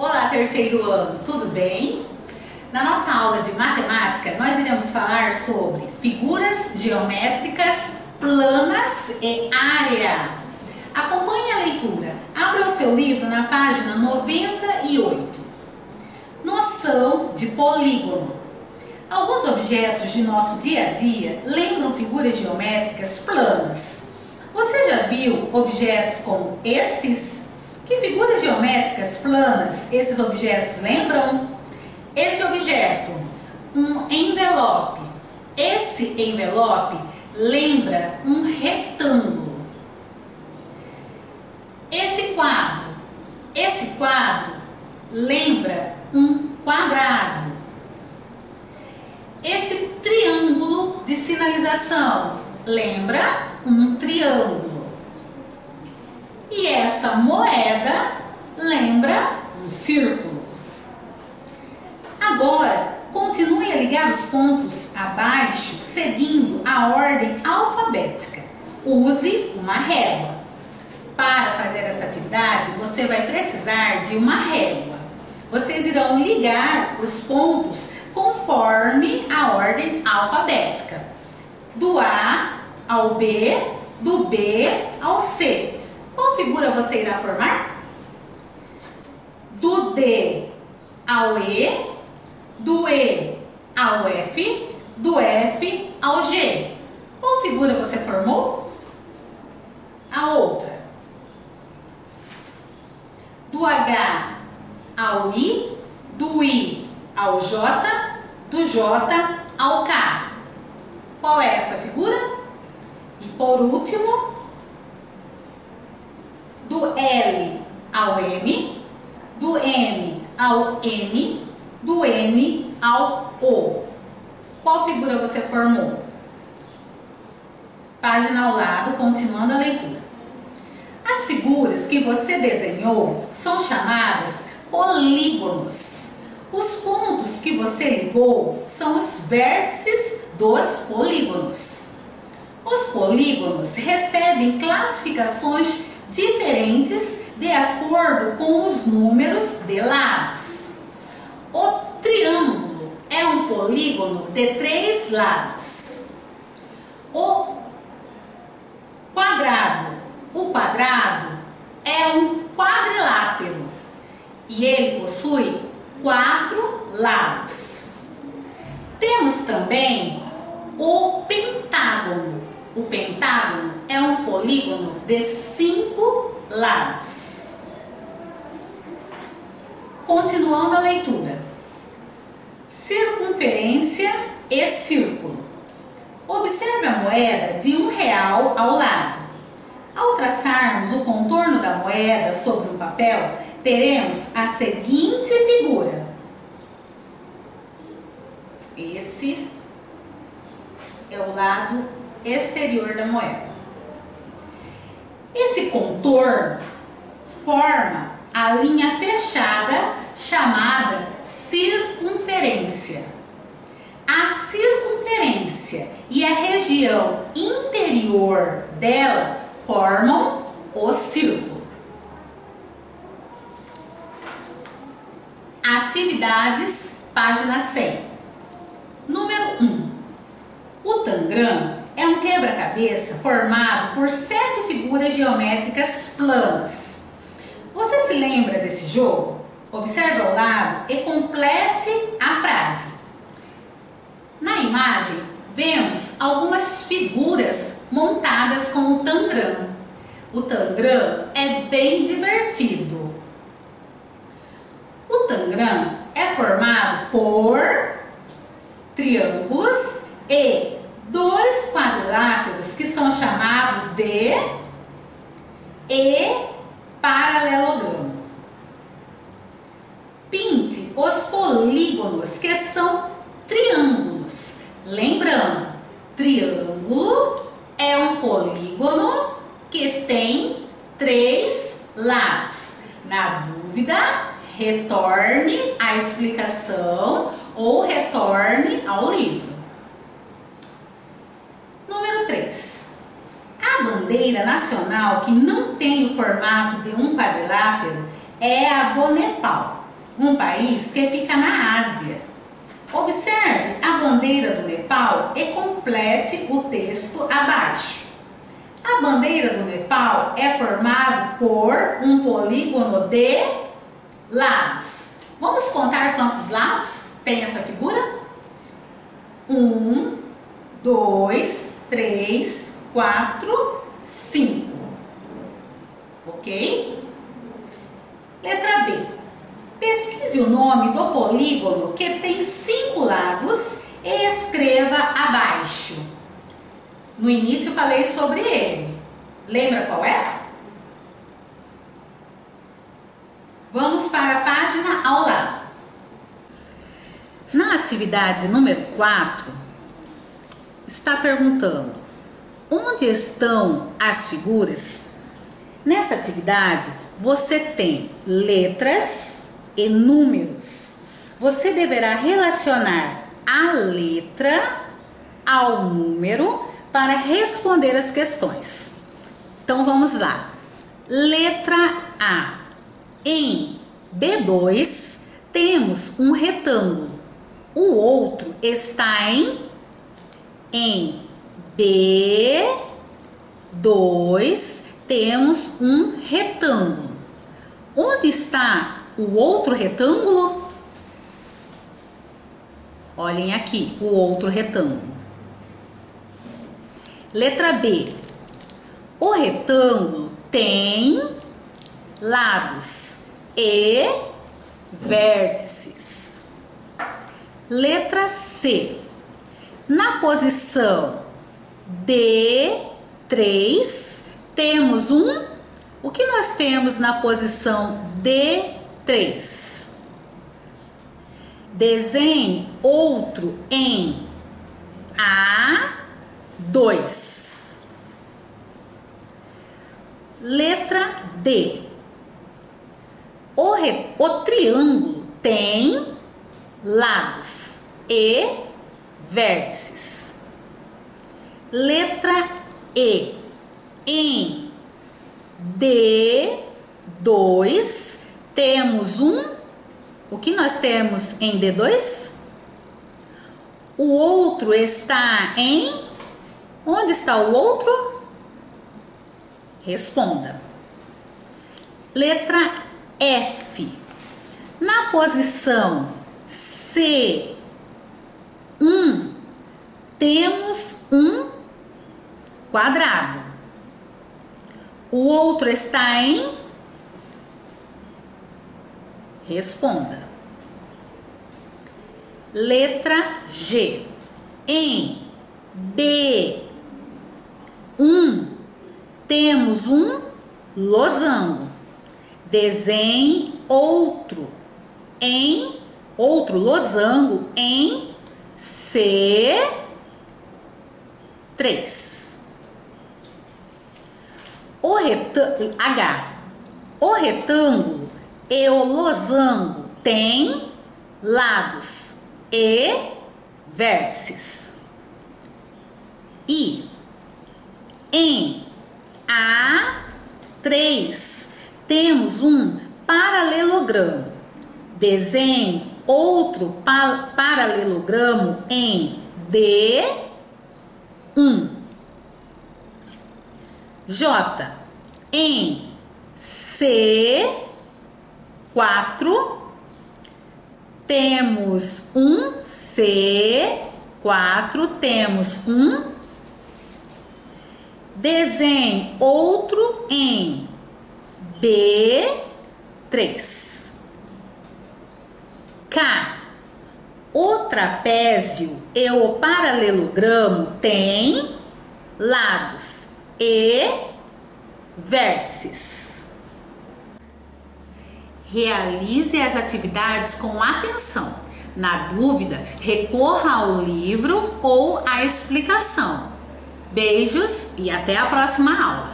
Olá, terceiro ano, tudo bem? Na nossa aula de matemática, nós iremos falar sobre figuras geométricas planas e área. Acompanhe a leitura. Abra o seu livro na página 98. Noção de polígono. Alguns objetos de nosso dia a dia lembram figuras geométricas planas. Você já viu objetos como estes? Que figuras geométricas planas esses objetos lembram? Esse objeto, um envelope. Esse envelope lembra um retângulo. Esse quadro lembra um quadrado. Esse triângulo de sinalização lembra um triângulo. E essa moeda lembra um círculo. Agora, continue a ligar os pontos abaixo, seguindo a ordem alfabética. Use uma régua. Para fazer essa atividade, você vai precisar de uma régua. Vocês irão ligar os pontos conforme a ordem alfabética. Do A ao B, do B ao C. Qual figura você irá formar? Do D ao E, do E ao F, do F ao G. Qual figura você formou? A outra. Do H ao I, do I ao J, do J ao K. Qual é essa figura? E por último, do L ao M, do M ao N, do N ao O. Qual figura você formou? Página ao lado, continuando a leitura. As figuras que você desenhou são chamadas polígonos. Os pontos que você ligou são os vértices dos polígonos. Os polígonos recebem classificações diferentes de acordo com os números de lados. O triângulo é um polígono de 3 lados. O quadrado é um quadrilátero e ele possui 4 lados. Temos também o pentágono. O pentágono é um polígono de 5 lados. Continuando a leitura. Circunferência e círculo. Observe a moeda de R$1 ao lado. Ao traçarmos o contorno da moeda sobre um papel, teremos a seguinte figura. Esse é o lado exterior da moeda. Esse contorno forma a linha fechada chamada circunferência. A circunferência e a região interior dela formam o círculo. Atividades, página 100. Número 1. O tangram é um quebra-cabeça formado por 7 figuras geométricas planas. Você se lembra desse jogo? Observe ao lado e complete a frase. Na imagem, vemos algumas figuras montadas com o tangram. O tangram é bem divertido. O tangram é formado por triângulos e 2 quadriláteros que são chamados de paralelogramo. Pinte os polígonos que são triângulos. Lembrando, triângulo é um polígono que tem 3 lados. Na dúvida, retorne à explicação ou retorne ao livro. Número 3. A bandeira nacional que não tem o formato de um quadrilátero é a do Nepal. um país que fica na Ásia. Observe a bandeira do Nepal e complete o texto abaixo. A bandeira do Nepal é formada por um polígono de lados. Vamos contar quantos lados tem essa figura? 1, 2, 3, 4, 5. Ok? Letra B. Pesquise o nome do polígono que tem 5 lados e escreva abaixo. No início falei sobre ele. Lembra qual é? Vamos para a página ao lado. Na atividade número 4, está perguntando: onde estão as figuras? Nessa atividade, você tem letras e números. Você deverá relacionar a letra ao número para responder as questões. Então vamos lá. Letra A. Em B2 temos um retângulo. O outro está em B2 temos um retângulo. Onde está o outro retângulo? Olhem aqui, o outro retângulo. Letra B. O retângulo tem lados e vértices. Letra C. Na posição D3 temos o que nós temos na posição D3? Desenhe outro em A2. Letra D. O triângulo tem lados e vértices. Letra E. Em D2 temos o que nós temos em D2? O outro está em... Onde está o outro? Responda. Letra F. Na posição C1 temos um quadrado. O outro está em... Responda. Letra G. Em B1 temos um losango. Desenhe outro losango em C3. O retângulo e o losango têm lados e vértices. E em A3 temos um paralelogramo. Desenhe outro paralelogramo em D1. J. Em C4 temos desenhe outro em B3. K. O trapézio e o paralelogramo têm lados e vértices. Realize as atividades com atenção. Na dúvida, recorra ao livro ou à explicação. Beijos e até a próxima aula.